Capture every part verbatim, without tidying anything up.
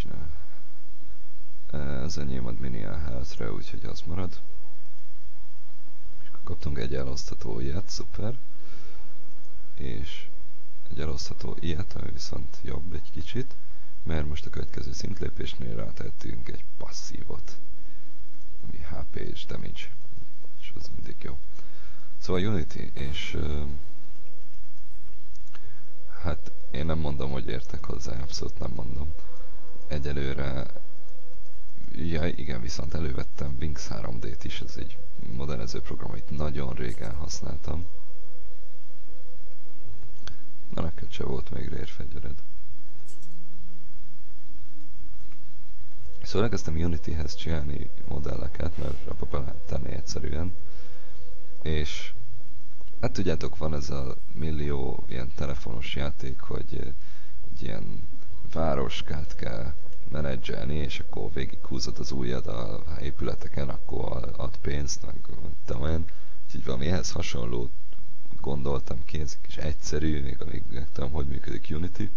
csinál. Ez enyém ad Minion Health-re, úgyhogy az marad. És akkor kaptunk egy elosztható ilyet, szuper. És egy elosztható ilyet, ami viszont jobb egy kicsit, mert most a következő szintlépésnél rátettünk egy passzívot, ami há pé és damage, és az mindig jó. Szóval Unity, és uh, hát én nem mondom, hogy értek hozzá, abszolút nem mondom. Egyelőre, ja igen, viszont elővettem Wings három dét is, ez egy modernező program, amit nagyon régen használtam. Na, neked se volt még rérfegyvered. Szóval elkezdtem Unityhez csinálni modelleket, mert abba be lehet tenni egyszerűen. És hát tudjátok, van ez a millió ilyen telefonos játék, hogy egy ilyen városkát kell menedzselni, és akkor végighúzod az ujjad a épületeken, akkor ad pénzt, meg tudom én. Úgyhogy valami ehhez hasonlót gondoltam ki, ez kis egyszerű, még amíg nem tudom, hogy működik Unity.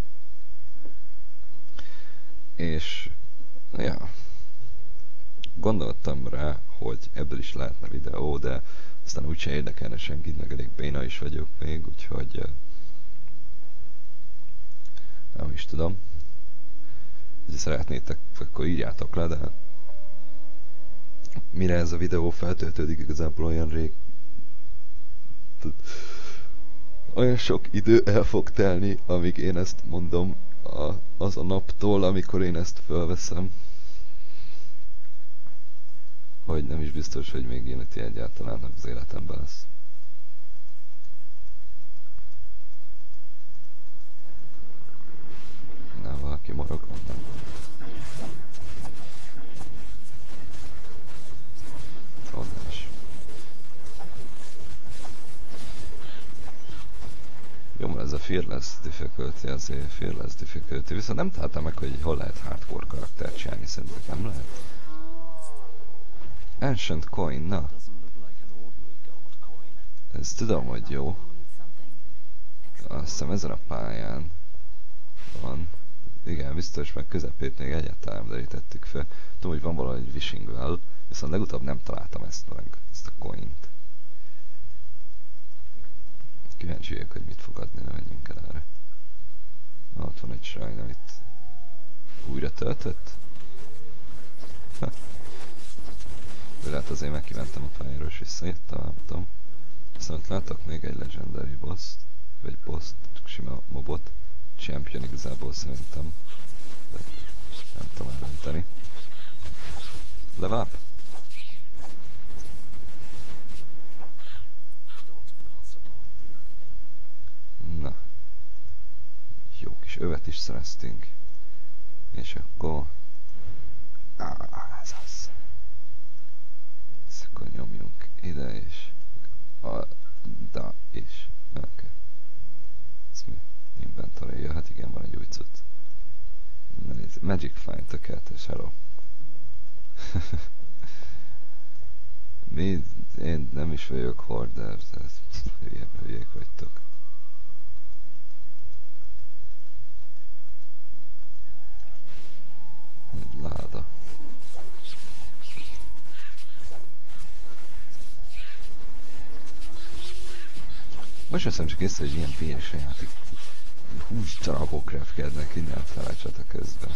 És ja, gondoltam rá, hogy ebből is lehetne videó, de aztán úgyse érdekelne senkit, meg elég béna is vagyok még, úgyhogy nem is tudom. Ha szeretnétek, akkor írjátok le, de mire ez a videó feltöltődik, igazából olyan rég, olyan sok idő el fog telni, amíg én ezt mondom, a, az a naptól, amikor én ezt felveszem, hogy nem is biztos, hogy még Unity egyáltalán az életemben lesz. Na, valaki morog onnan. Onnan is. Jó, mert ez a Fearless difficulty, azért Fearless difficulty, viszont nem találtam meg, hogy hol lehet hardcore karaktert csinálni, szerintem nem lehet. Ancient Coin, na. Ezt tudom, hogy jó. Azt hiszem ezen a pályán van. Igen, biztos, meg közepét még egyáltalán nem derítettük fel. Tudom, hogy van valahogy Wishing Well, viszont legutóbb nem találtam ezt meg, ezt a coint. Kíváncsi vagyok, hogy mit fog adni, ne menjünk el erre. Na, ott van egy shrine, amit újra töltött. Ha. De lehet azért megkimentem a pályáról és visszajöttem, nem tudom. Aztán ott látok még egy legendary boss, vagy boss, sima mobot. Champion igazából szerintem. De nem tudom eldönteni. Level up! Na. Jó kis övet is szereztünk. És akkor... Ah, ez az. Ezt akkor nyomjunk ide is. Da is. Oké. Okay. Ez mi? Inventory. Ja, hát igen, van egy új cucc. Na nézd, Magic Find, tökéletes, hello. Mi? Én nem is vagyok hoarder, hülyék vagytok. Egy láda. Most veszem csak észre, hogy ilyen véres játék. húsz darabok repkednek innen fel a csata közben.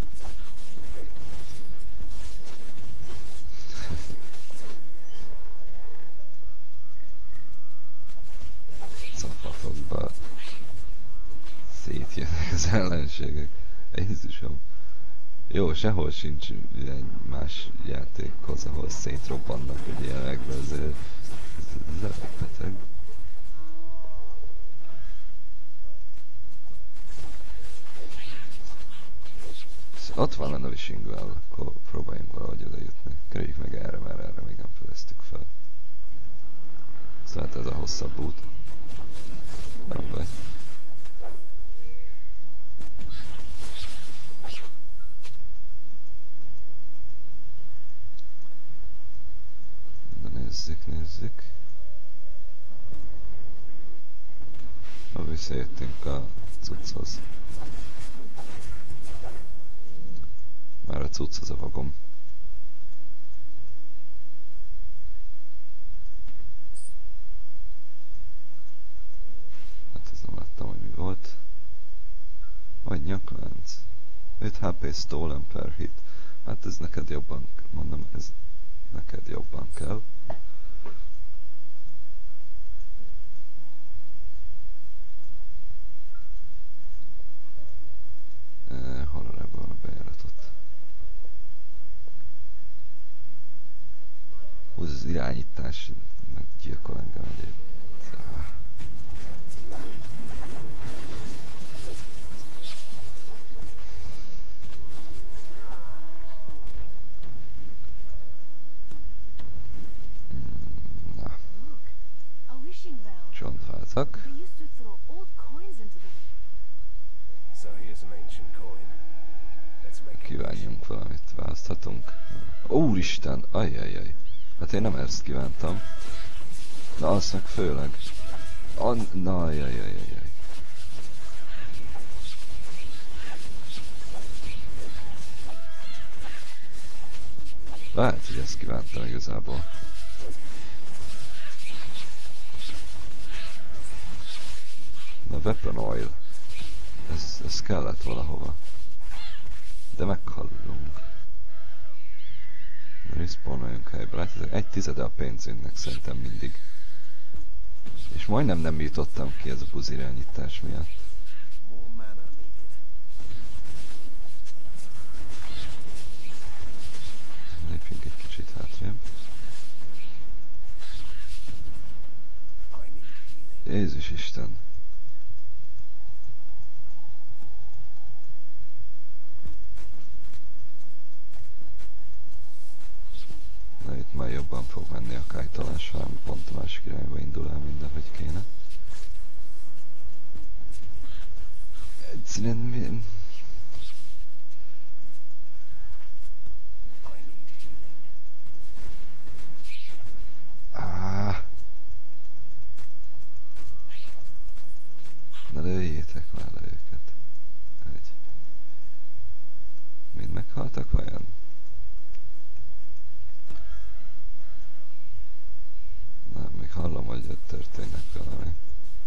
Szapatokba szétjönnek az ellenségek. Jézusom. Jó, sehol sincs egy más játékhoz, ahol szétrobbannak egy ilyenekbe, ezért ez elég beteg. Ott van a Wishing Well, akkor próbáljunk valahogy oda jutni. Kerüljük meg erre, mert erre még nem fedeztük fel. Szóval ez a hosszabb út. Nem baj. Na nézzük, nézzük. Ha visszajöttünk a cucchoz. cucc az a vagom. Hát ez nem láttam, hogy mi volt. Vagy nyaklánc. öt há pé stolen per hit. Hát ez neked jobban, mondom, ez neked jobban kell. E, hol ebben van a bejáratot? Húz az irányítás, meggyilkol engem egyéb. Csontváltak. Kívánjunk valamit, választhatunk. Úristen, ajjajjaj. Hát én nem ezt kívántam. Na azt meg főleg. A, na ajjajjajjaj. Lehet, hogy ezt kívántam igazából. Na, weapon oil. Ez, ez kellett valahova. De meghallunk. Respawnoljunk helybe. Látjátok, egy tizede a pénzünknek szerintem mindig. És majdnem nem jutottam ki ez a buzirányítás miatt. Lépjünk egy kicsit hátrébb. Jézus Isten! Na itt már jobban fog menni a kájtalás, hanem pont a másik irányba indul el mindenhogy kéne. Egyszerűen mi... Ah. Na lőjétek már le őket. Egy. Mind meghaltak vajon? Na, még hallom, hogy ott történnek valami.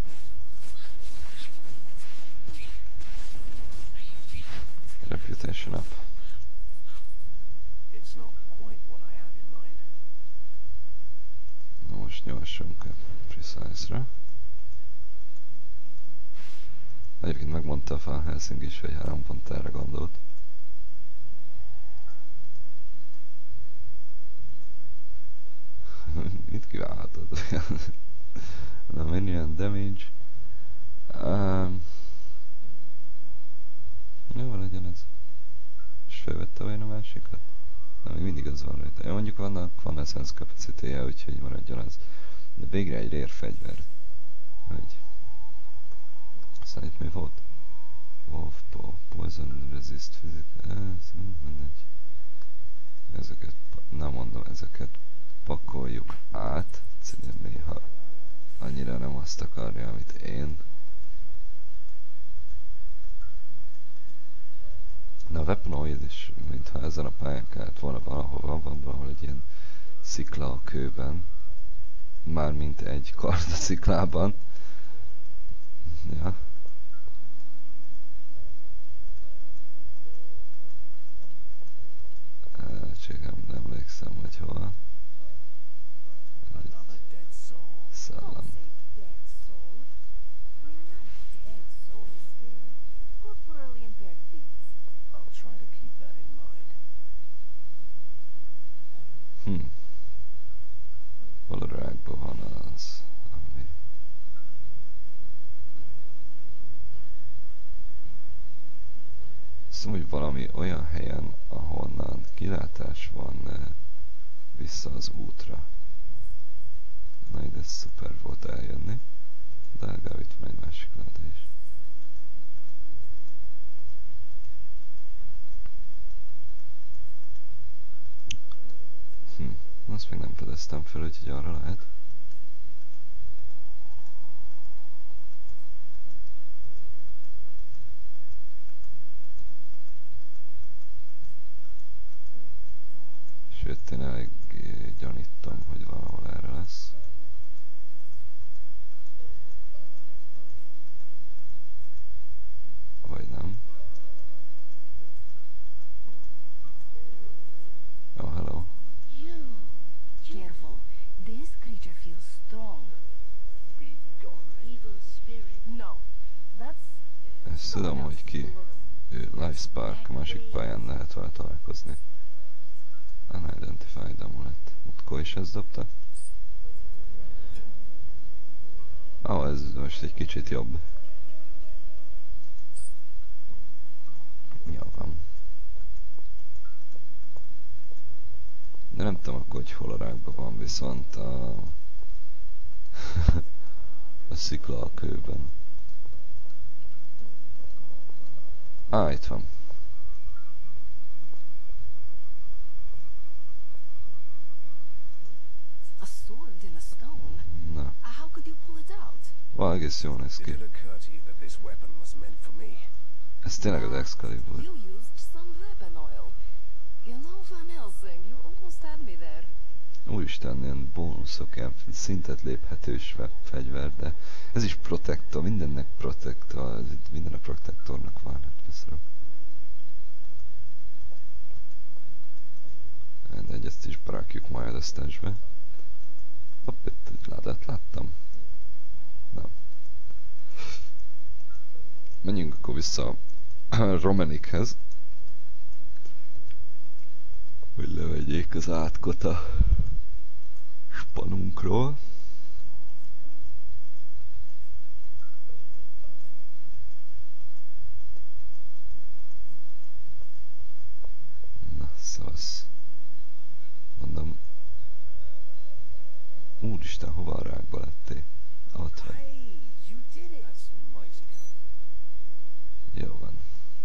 Reputation up. Na most nyolcsunk a Precise-ra. Egyébként megmondta a Van Helsing is, hogy három pont erre gondolt. Mit kívánhatod? Na, minion damage. Um, jó, legyen ez. És felvette olyan a másikat? Na, még mindig az van rajta. Ja, mondjuk vannak, van essence capacity-je, úgyhogy maradjon az. De végre egy rare fegyver. Hogy... Aztán itt mi volt? Wolf Paw, Poison Resist Physical... mindegy. Ezeket, nem mondom, ezeket pakoljuk át. Egyszerűen néha annyira nem azt akarja, amit én. Na a weaponoid is, mintha ezen a pályán kellett volna valahol, van valahol egy ilyen szikla a kőben. Mármint egy kard a sziklában. Ja. Csak nem emlékszem, hogy hol. Szellem. Hm. Hol a rákban van az, ami... Szóval, hogy valami olyan helyen, ahonnan kilátás van eh, vissza az útra. Na, ide szuper volt eljönni. De legalább itt van egy másik láda is. Hm, azt még nem fedeztem fel, úgyhogy arra lehet. itt én elég gyanítom, hogy valahol erre lesz. Vagy nem. Oh, hello. You. Careful. This creature feels strong. Be gone. Evil spirit. No. That's... Ezt tudom, hogy ki. Ő Life Spark, másik pályán lehet vele találkozni. Unidentified amulet. Mutkó is ezt dobta. Ó, oh, ez most egy kicsit jobb. Jó van. De nem tudom akkor, hogy hol a rákban van, viszont a... a szikla a kőben. Á, ah, itt van. A sword in a stone. Na. How could you pull it out? Val, egész jól néz Did ki. it occur to you that this weapon was meant for me? Ez tényleg az Excalibur. You used some weapon oil. You know, Van Helsing, you almost had me there. Úristen, ilyen bónuszok, ilyen szintet léphetős fegyver, de ez is protektor, mindennek protektor, minden a protektornak van, hát beszarok. Mindegy, ezt is berakjuk majd a stash-be. Hopp, itt egy ládát láttam. Nem. Menjünk akkor vissza Romanikhez. Hogy levegyék az átkot a spanunkról. Na, szasz. Mondom... Úristen, hova a rákba lettél? Ott vagy. Hey, you did it. That's mighty. Jó van.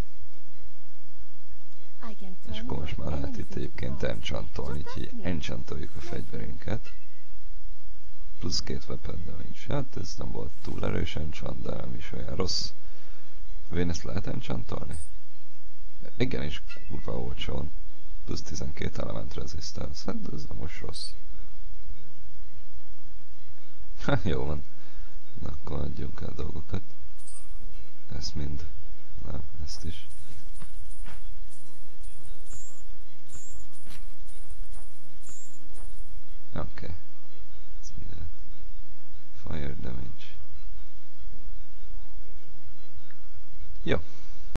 I can turn És akkor most már lehet itt egyébként enchantolni, úgyhogy enchantoljuk a fegyverünket. Plusz két weapon damage. Hát ez nem volt túl erős enchant, de nem is olyan rossz. Vén ezt lehet enchantolni? Igen, és kurva olcsón. Plusz tizenkét element resistance. Hát ez nem most rossz. Ha, jó van. Na, akkor adjunk el dolgokat. Ezt mind. Na, ezt is.